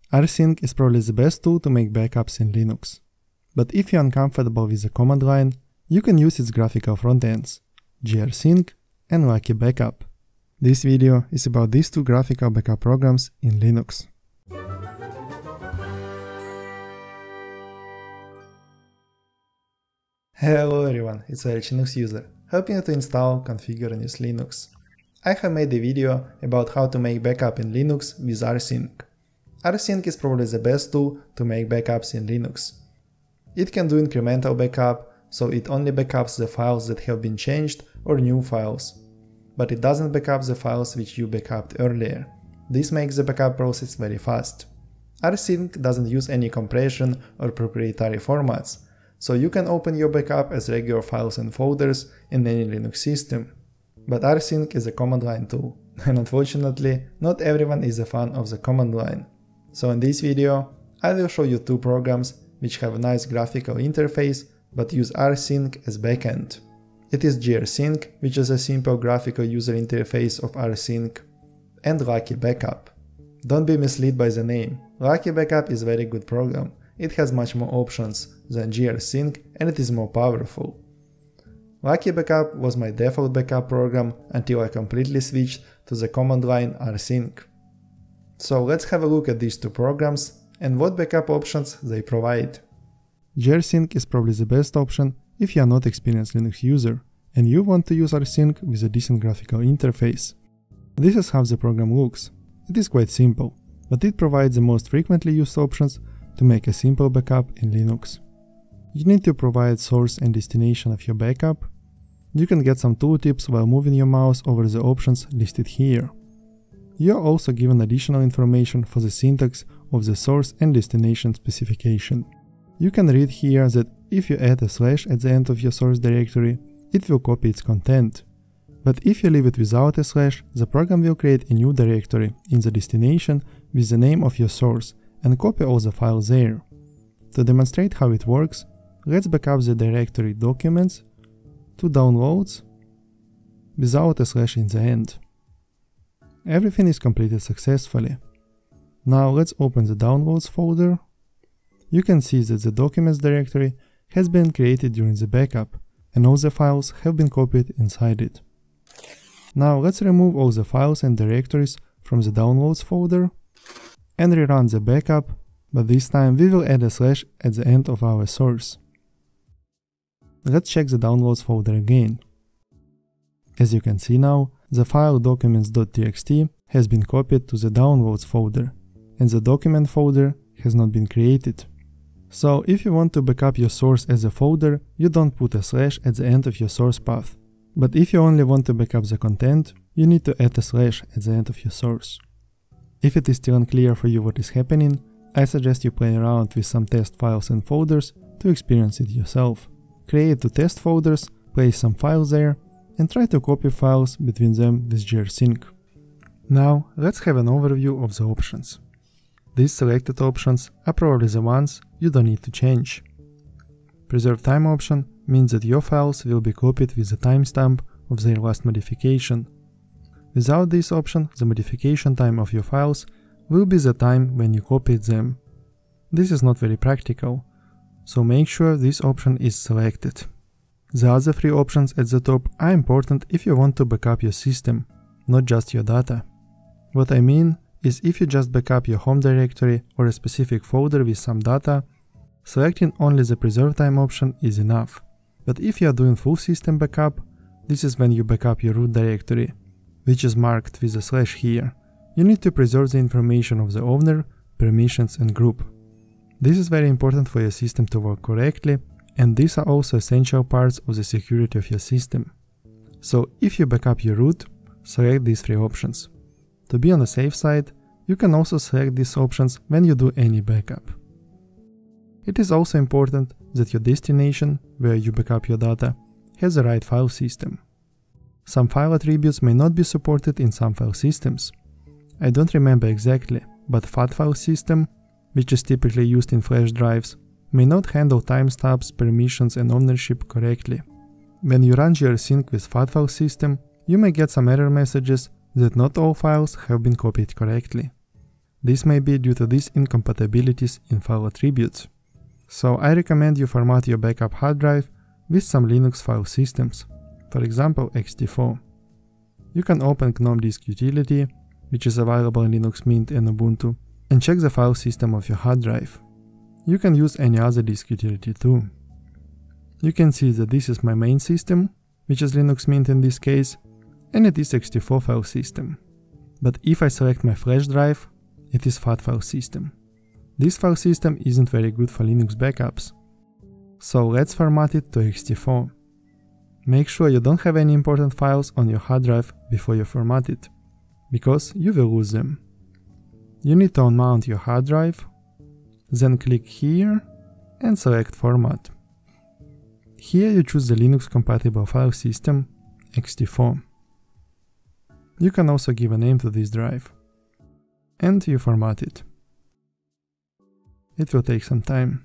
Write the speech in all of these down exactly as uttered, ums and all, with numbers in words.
rsync is probably the best tool to make backups in Linux. But if you're uncomfortable with the command line, you can use its graphical frontends, grsync and Lucky Backup. This video is about these two graphical backup programs in Linux. Hello everyone, it's a Linux user, helping you to install, configure and use Linux. I have made a video about how to make backup in Linux with rsync. rsync is probably the best tool to make backups in Linux. It can do incremental backup, so it only backups the files that have been changed or new files. But it doesn't backup the files which you backupped earlier. This makes the backup process very fast. rsync doesn't use any compression or proprietary formats, so you can open your backup as regular files and folders in any Linux system. But rsync is a command line tool, and unfortunately, not everyone is a fan of the command line. So in this video, I will show you two programs which have a nice graphical interface but use rsync as backend. It is grsync, which is a simple graphical user interface of rsync, and Lucky Backup. Don't be misled by the name. Lucky Backup is a very good program. It has much more options than grsync and it is more powerful. Lucky Backup was my default backup program until I completely switched to the command line rsync. So let's have a look at these two programs and what backup options they provide. grsync is probably the best option if you are not experienced Linux user and you want to use rsync with a decent graphical interface. This is how the program looks. It is quite simple, but it provides the most frequently used options to make a simple backup in Linux. You need to provide source and destination of your backup. You can get some tooltips while moving your mouse over the options listed here. You are also given additional information for the syntax of the source and destination specification. You can read here that if you add a slash at the end of your source directory, it will copy its content. But if you leave it without a slash, the program will create a new directory in the destination with the name of your source and copy all the files there. To demonstrate how it works, let's backup the directory documents to downloads without a slash in the end. Everything is completed successfully. Now let's open the downloads folder. You can see that the documents directory has been created during the backup and all the files have been copied inside it. Now let's remove all the files and directories from the downloads folder and rerun the backup, but this time we will add a slash at the end of our source. Let's check the downloads folder again. As you can see now, the file documents.txt has been copied to the downloads folder, and the document folder has not been created. So if you want to backup your source as a folder, you don't put a slash at the end of your source path. But if you only want to backup the content, you need to add a slash at the end of your source. If it is still unclear for you what is happening, I suggest you play around with some test files and folders to experience it yourself. Create two test folders, place some files there, and try to copy files between them with grsync. Now let's have an overview of the options. These selected options are probably the ones you don't need to change. Preserve time option means that your files will be copied with the timestamp of their last modification. Without this option, the modification time of your files will be the time when you copied them. This is not very practical, so make sure this option is selected. The other three options at the top are important if you want to backup your system, not just your data. What I mean is if you just backup your home directory or a specific folder with some data, selecting only the preserve time option is enough. But if you are doing full system backup, this is when you backup your root directory, which is marked with a slash here. You need to preserve the information of the owner, permissions and group. This is very important for your system to work correctly, and these are also essential parts of the security of your system. So if you backup your root, select these three options. To be on the safe side, you can also select these options when you do any backup. It is also important that your destination, where you backup your data, has the right file system. Some file attributes may not be supported in some file systems. I don't remember exactly, but F A T file system, which is typically used in flash drives, may not handle timestamps, permissions and ownership correctly. When you run grsync with F A T file system, you may get some error messages that not all files have been copied correctly. This may be due to these incompatibilities in file attributes. So I recommend you format your backup hard drive with some Linux file systems, for example X T four. You can open GNOME Disk Utility, which is available in Linux Mint and Ubuntu, and check the file system of your hard drive. You can use any other disk utility too. You can see that this is my main system, which is Linux Mint in this case, and it is X T four file system. But if I select my flash drive, it is F A T file system. This file system isn't very good for Linux backups. So let's format it to X T four. Make sure you don't have any important files on your hard drive before you format it, because you will lose them. You need to unmount your hard drive, then click here and select Format. Here you choose the Linux compatible file system, X T four. You can also give a name to this drive. And you format it. It will take some time.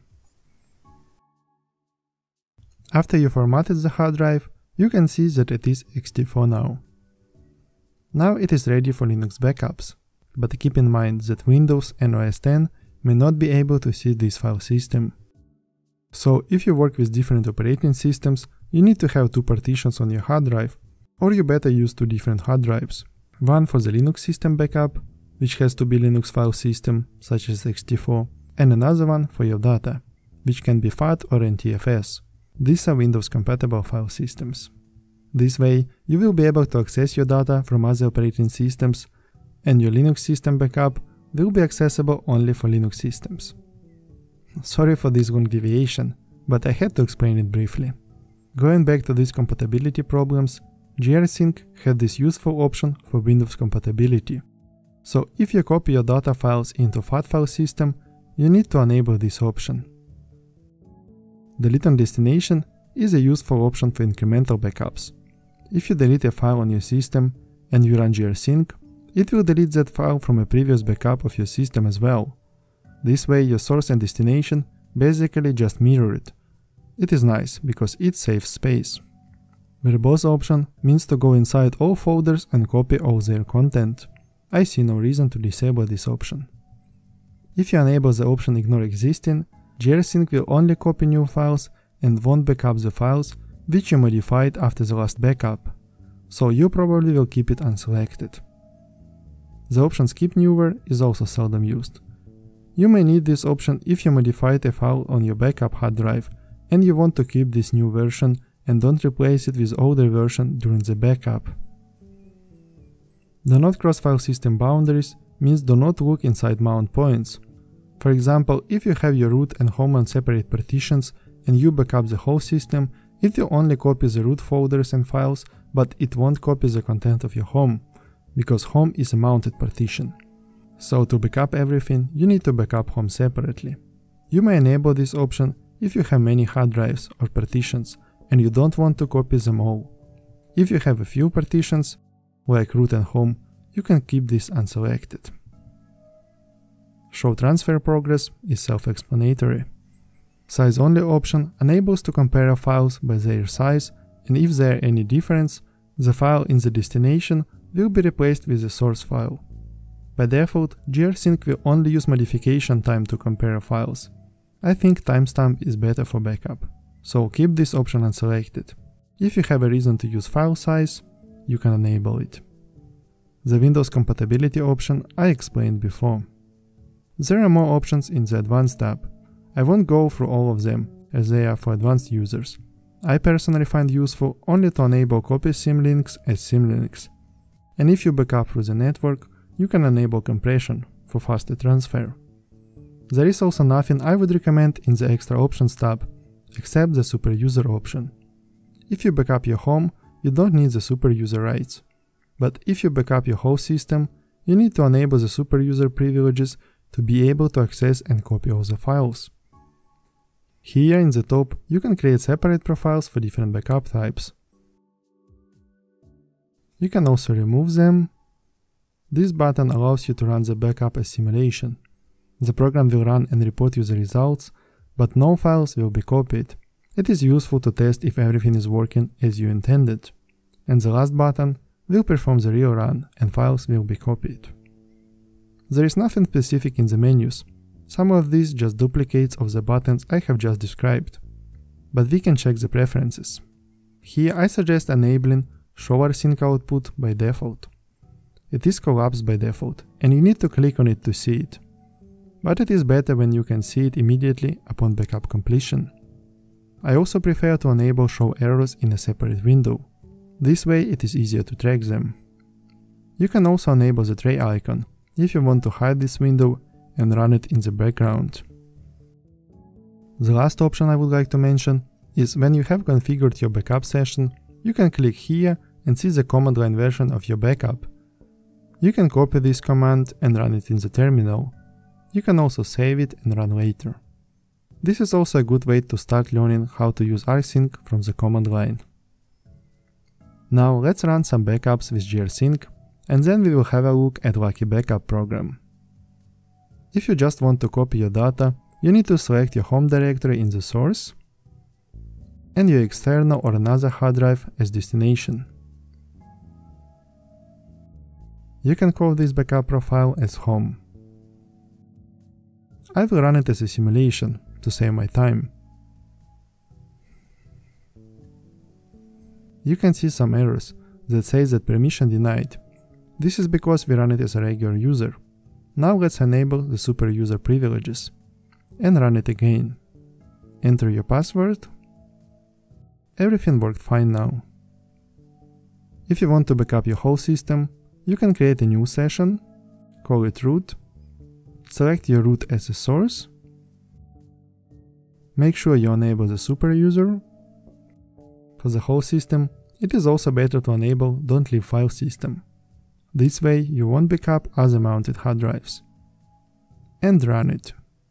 After you formatted the hard drive, you can see that it is X T four now. Now it is ready for Linux backups, but keep in mind that Windows and O S ten may not be able to see this file system. So if you work with different operating systems, you need to have two partitions on your hard drive, or you better use two different hard drives. One for the Linux system backup, which has to be Linux file system, such as X T four, and another one for your data, which can be F A T or N T F S. These are Windows compatible file systems. This way, you will be able to access your data from other operating systems, and your Linux system backup will be accessible only for Linux systems. Sorry for this long deviation, but I had to explain it briefly. Going back to these compatibility problems, GRSync had this useful option for Windows compatibility. So if you copy your data files into F A T file system, you need to enable this option. Delete on destination is a useful option for incremental backups. If you delete a file on your system and you run GRSync, it will delete that file from a previous backup of your system as well. This way your source and destination basically just mirror it. It is nice because it saves space. Verbose option means to go inside all folders and copy all their content. I see no reason to disable this option. If you enable the option Ignore Existing, GRSync will only copy new files and won't backup the files which you modified after the last backup, so you probably will keep it unselected. The option Skip Newer is also seldom used. You may need this option if you modified a file on your backup hard drive and you want to keep this new version and don't replace it with older version during the backup. Do not cross file system boundaries means do not look inside mount points. For example, if you have your root and home on separate partitions and you backup the whole system, it will only copy the root folders and files, but it won't copy the content of your home, because home is a mounted partition. So to backup everything, you need to backup home separately. You may enable this option if you have many hard drives or partitions and you don't want to copy them all. If you have a few partitions, like root and home, you can keep this unselected. Show transfer progress is self-explanatory. Size only option enables to compare files by their size, and if there are any difference, the file in the destination will be replaced with the source file. By default, GRSync will only use modification time to compare files. I think timestamp is better for backup, so keep this option unselected. If you have a reason to use file size, you can enable it. The Windows compatibility option I explained before. There are more options in the Advanced tab. I won't go through all of them, as they are for advanced users. I personally find useful only to enable copy symlinks as symlinks. And if you backup through the network, you can enable compression for faster transfer. There is also nothing I would recommend in the Extra Options tab, except the Super User option. If you backup your home, you don't need the Super User rights. But if you backup your whole system, you need to enable the Super User privileges to be able to access and copy all the files. Here in the top, you can create separate profiles for different backup types. You can also remove them. This button allows you to run the backup as simulation. The program will run and report you the results, but no files will be copied. It is useful to test if everything is working as you intended. And the last button will perform the real run and files will be copied. There is nothing specific in the menus. Some of these just duplicates of the buttons I have just described. But we can check the preferences. Here I suggest enabling Show rsync output by default. It is collapsed by default, and you need to click on it to see it. But it is better when you can see it immediately upon backup completion. I also prefer to enable Show errors in a separate window. This way it is easier to track them. You can also enable the tray icon if you want to hide this window and run it in the background. The last option I would like to mention is when you have configured your backup session, you can click here and see the command line version of your backup. You can copy this command and run it in the terminal. You can also save it and run later. This is also a good way to start learning how to use rsync from the command line. Now let's run some backups with gsync, and then we will have a look at Lucky Backup program. If you just want to copy your data, you need to select your home directory in the source and your external or another hard drive as destination. You can call this backup profile as home. I will run it as a simulation to save my time. You can see some errors that say that permission denied. This is because we run it as a regular user. Now let's enable the super user privileges and run it again. Enter your password. Everything worked fine now. If you want to backup your whole system, you can create a new session, call it root, select your root as a source, make sure you enable the super user. For the whole system, it is also better to enable Don't Leave File System. This way you won't backup other mounted hard drives. And run it.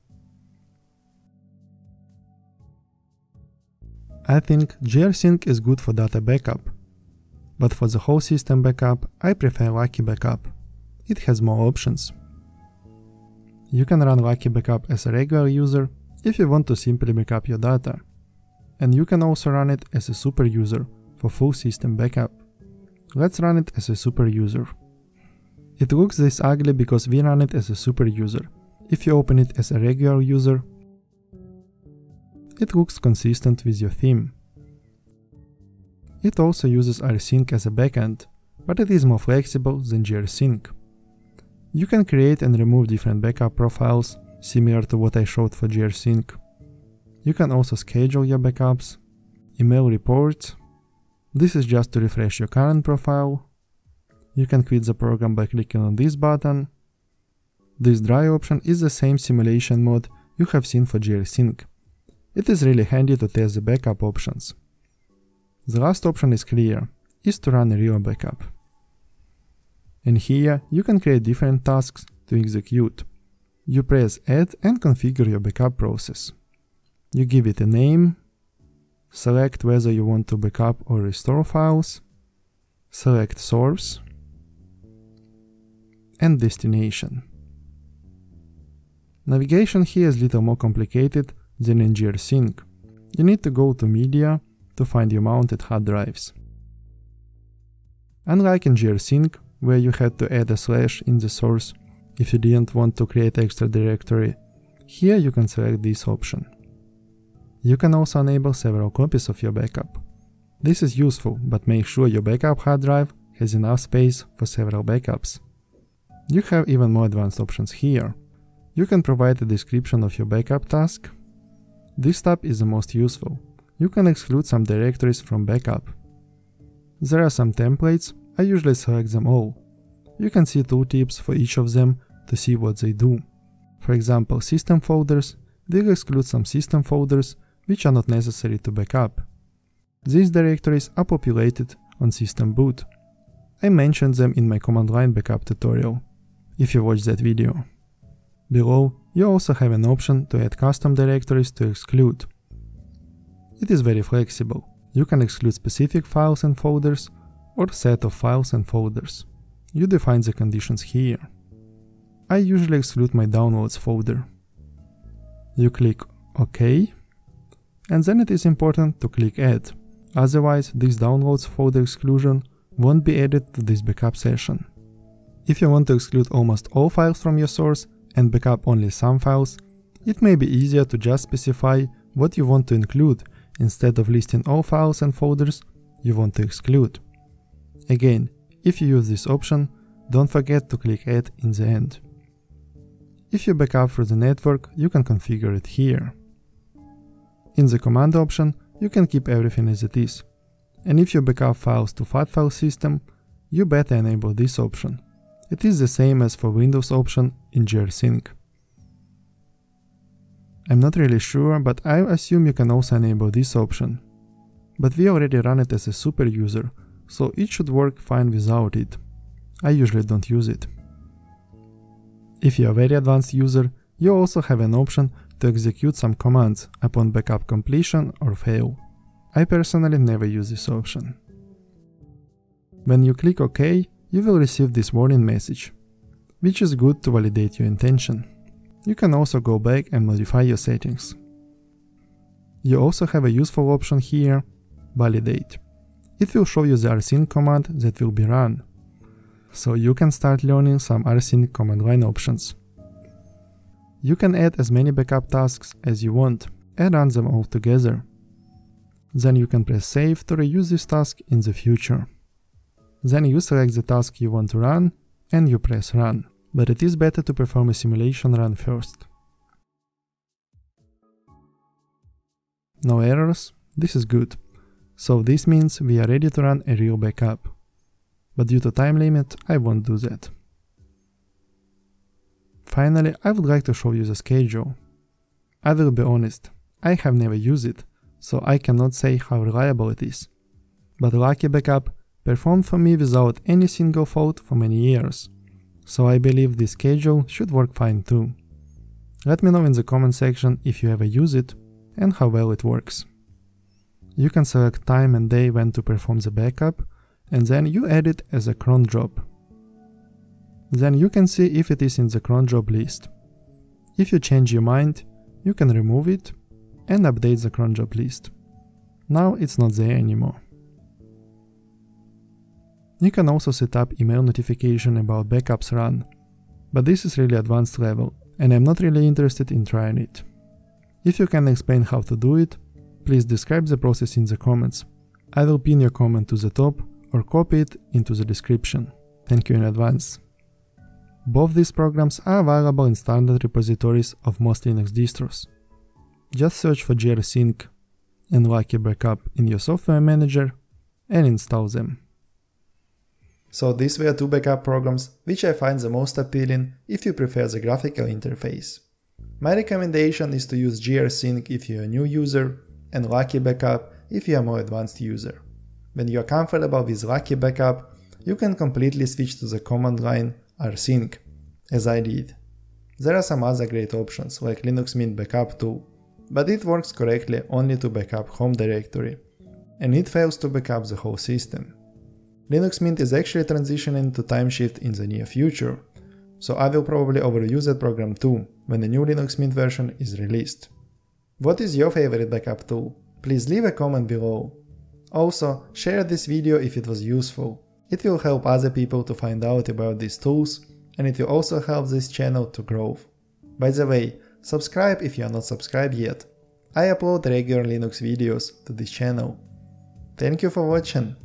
I think gsync is good for data backup, but for the whole system backup I prefer Lucky Backup. It has more options. You can run Lucky Backup as a regular user if you want to simply backup your data, and you can also run it as a super user for full system backup. Let's run it as a super user. It looks this ugly because we run it as a super user. If you open it as a regular user, it looks consistent with your theme. It also uses rsync as a backend, but it is more flexible than gsync. You can create and remove different backup profiles, similar to what I showed for gsync. You can also schedule your backups, email reports. This is just to refresh your current profile. You can quit the program by clicking on this button. This dry option is the same simulation mode you have seen for gsync. It is really handy to test the backup options. The last option is clear, is to run a real backup. And here you can create different tasks to execute. You press Add and configure your backup process. You give it a name, select whether you want to backup or restore files, select source, and destination. Navigation here is a little more complicated than in gsync. You need to go to Media to find your mounted hard drives. Unlike in gsync, where you had to add a slash in the source if you didn't want to create extra directory, here you can select this option. You can also enable several copies of your backup. This is useful, but make sure your backup hard drive has enough space for several backups. You have even more advanced options here. You can provide a description of your backup task. This tab is the most useful. You can exclude some directories from backup. There are some templates, I usually select them all. You can see tooltips for each of them to see what they do. For example, system folders will exclude some system folders which are not necessary to backup. These directories are populated on system boot. I mentioned them in my command line backup tutorial, if you watched that video. Below, you also have an option to add custom directories to exclude. It is very flexible. You can exclude specific files and folders or set of files and folders. You define the conditions here. I usually exclude my downloads folder. You click OK, and then it is important to click Add, otherwise this downloads folder exclusion won't be added to this backup session. If you want to exclude almost all files from your source and backup only some files, it may be easier to just specify what you want to include instead of listing all files and folders you want to exclude. Again, if you use this option, don't forget to click Add in the end. If you backup through the network, you can configure it here. In the command option, you can keep everything as it is. And if you backup files to F A T file system, you better enable this option. It is the same as for Windows option in gsync. I'm not really sure, but I assume you can also enable this option. But we already run it as a super user, so it should work fine without it. I usually don't use it. If you're a very advanced user, you also have an option to execute some commands upon backup completion or fail. I personally never use this option. When you click OK, you will receive this warning message, which is good to validate your intention. You can also go back and modify your settings. You also have a useful option here, Validate. It will show you the rsync command that will be run, so you can start learning some rsync command line options. You can add as many backup tasks as you want and run them all together. Then you can press save to reuse this task in the future. Then you select the task you want to run and you press run, but it is better to perform a simulation run first. No errors, this is good. So this means we are ready to run a real backup. But due to time limit, I won't do that. Finally, I would like to show you the schedule. I will be honest, I have never used it, so I cannot say how reliable it is. But Lucky Backup performed for me without any single fault for many years, so I believe this schedule should work fine too. Let me know in the comment section if you ever use it and how well it works. You can select time and day when to perform the backup, and then you add it as a cron job. Then you can see if it is in the cron job list. If you change your mind, you can remove it and update the cron job list. Now it's not there anymore. You can also set up email notification about backups run, but this is really advanced level and I'm not really interested in trying it. If you can explain how to do it, please describe the process in the comments. I will pin your comment to the top or copy it into the description. Thank you in advance. Both these programs are available in standard repositories of most Linux distros. Just search for gsync and Lucky Backup in your software manager and install them. So these were two backup programs which I find the most appealing if you prefer the graphical interface. My recommendation is to use gsync if you're a new user and Lucky Backup if you are a more advanced user. When you are comfortable with Lucky Backup, you can completely switch to the command line rsync, as I did. There are some other great options like Linux Mint Backup tool, but it works correctly only to backup home directory, and it fails to backup the whole system. Linux Mint is actually transitioning to Timeshift in the near future, so I will probably overuse that program too when the new Linux Mint version is released. What is your favorite backup tool? Please leave a comment below. Also, share this video if it was useful. It will help other people to find out about these tools, and it will also help this channel to grow. By the way, subscribe if you are not subscribed yet. I upload regular Linux videos to this channel. Thank you for watching.